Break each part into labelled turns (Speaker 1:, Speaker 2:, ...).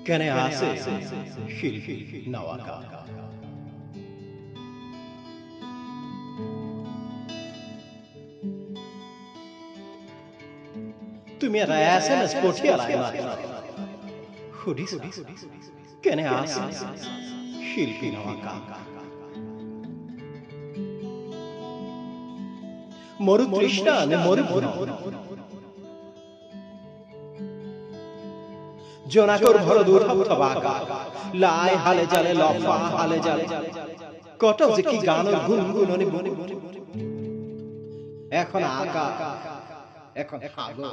Speaker 1: কেনে আছে শিল্পী নওয়াকা। তুমি এটা SMS পঠিয়ালাই মাত্ৰ সুধিছ কেনে আছে শিল্পী নওয়াকা। মরু তৃষ্ণা নে মরুভূমি জোনাকর ভর দূর বাঁকা লাই হালে জালে লফা হালে জালে কত যে কি গানের গুনগুননি এখন আকা এখন সাগর।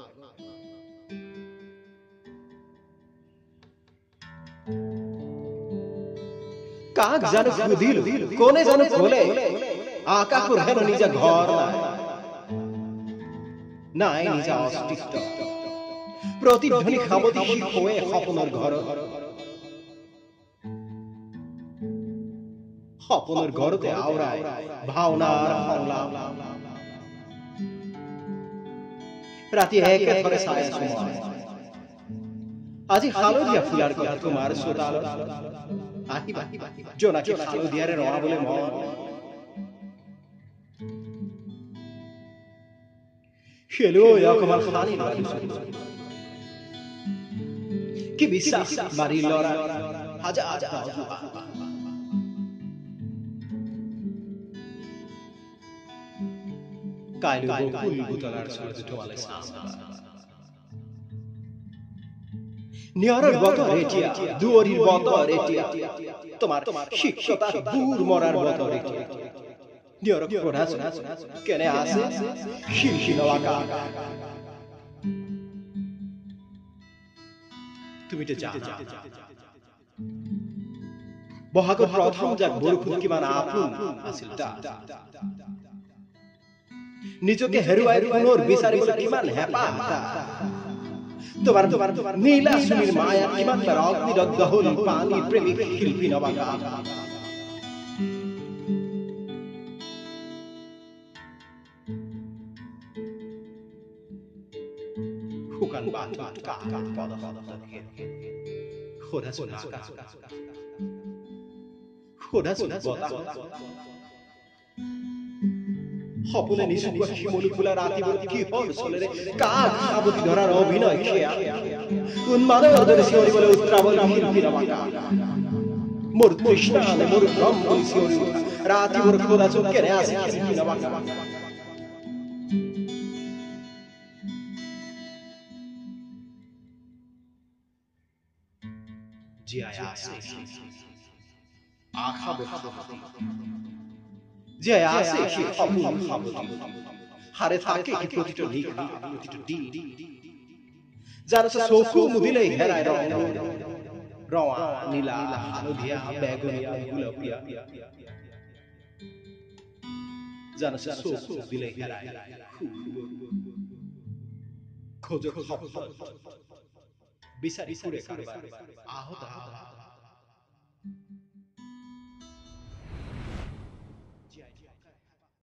Speaker 1: কাক জানো খুদিল কোনে জানো খোলে আকাকুর হেন নিজা ঘর নাই নিজা অস্তিত্ব প্রতিধ্বনি খাবদিশি হয়ে সপনের ঘর সপনের ঘরতে আওরায় ভাওনার সংলাপ রাতি একে ধরে ছায়া সময় আজি হালধীয়া ফুলার কথা তোমার চোতাল আহিবা জোনাকি হালধীয়ারে রঙা বলে মন খেলো অকমান খানি কি বিশ্বাস বাড়ি লড়া হাজার কাইলো বকুল বুতলার সূর্য টোয়ালে নিয়ারের বতর এটিয়া দুয়ারির বতর এটিয়া তোমার শিক্ষতার দূর মরার বতর এটিয়া নিয়ারক প্রধাস কেনে আছে শিল্পী নওয়াকা। তুমি তো জানা বহাগৰ প্ৰথম যাক বৰষুণ কিমান আপোন আছিল নিজকে হেৰুৱাই পুনৰ বিচাৰিবলৈ কিমান হেঁপাহ তোমাৰ নীলা চুলিৰ মায়া কিমান বাৰ অগ্নিদগ্ধ হ'ল পানী প্ৰেমিক শিল্পী নওয়াকা। শুকান বাটত কাকাৰ পদপদত সোধাচোন আকাশ সোধাচোন বতাহ সপোনে নিচুকুৱা শিমলু ফুলা ৰাতিবোৰ কিহৰ চলেৰে কাক সাৱটি ধৰাৰ অভিনয় সেয়া উন্মাদৰ দৰে চিঞৰিবলৈ উত্ৰাৱল শিল্পী নওয়াকা। মোৰ তৃষ্ণা নে মোৰ ভ্ৰম বুলি চিঞৰি ৰাতিবোৰ সোধাচোন কেনে আছে শিল্পী নওয়াকা। জীয়াই আছে আশা জীয়াই আছে সেই সপোন সাৱটি হাৰে থাকে কি প্ৰতিটো নিশা প্ৰতিটো দিন যাৰ চকু মুদিলেই হেৰাই ৰং ৰঙা নীলা হালধীয়া বেগুনীয়া গুলপীয়া যাৰ চকু মুদিলেই হেৰাই খোজ বিচাৰি ফুৰে কাৰোবাৰ আহত